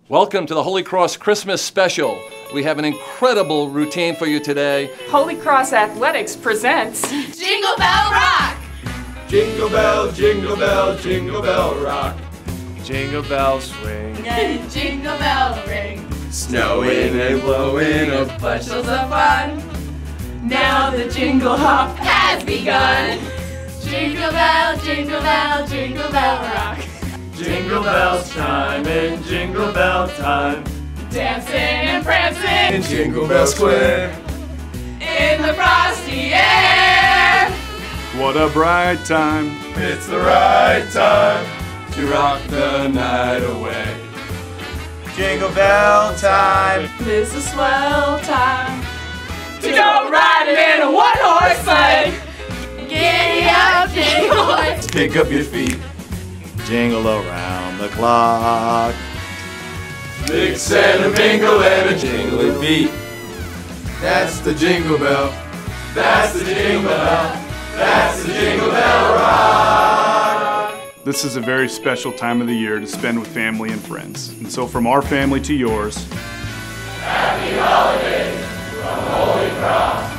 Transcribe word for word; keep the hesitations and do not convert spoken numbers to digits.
Welcome to the Holy Cross Christmas Special. We have an incredible routine for you today. Holy Cross Athletics presents Jingle Bell Rock! Jingle bell, jingle bell, jingle bell rock. Jingle bells swing And jingle bell ring. Snowing and blowing up Bushels of fun. Now the jingle hop has begun. Jingle bell, jingle bell, jingle bell rock. Jingle bells chime in jingle bell time. Dancing and prancing in Jingle Bell Square. in the frosty air. What a bright time. It's the right time to rock the night away. Jingle bell time. This is swell time to go riding in a one-horse sleigh. Giddy up, jingle horse. Pick up your feet, Jingle around the clock. mix and a mingle and a jingling beat. That's the Jingle Bell. That's the Jingle Bell. That's the Jingle Bell Rock. This is a very special time of the year to spend with family and friends. And so from our family to yours, Happy holidays from Holy Cross.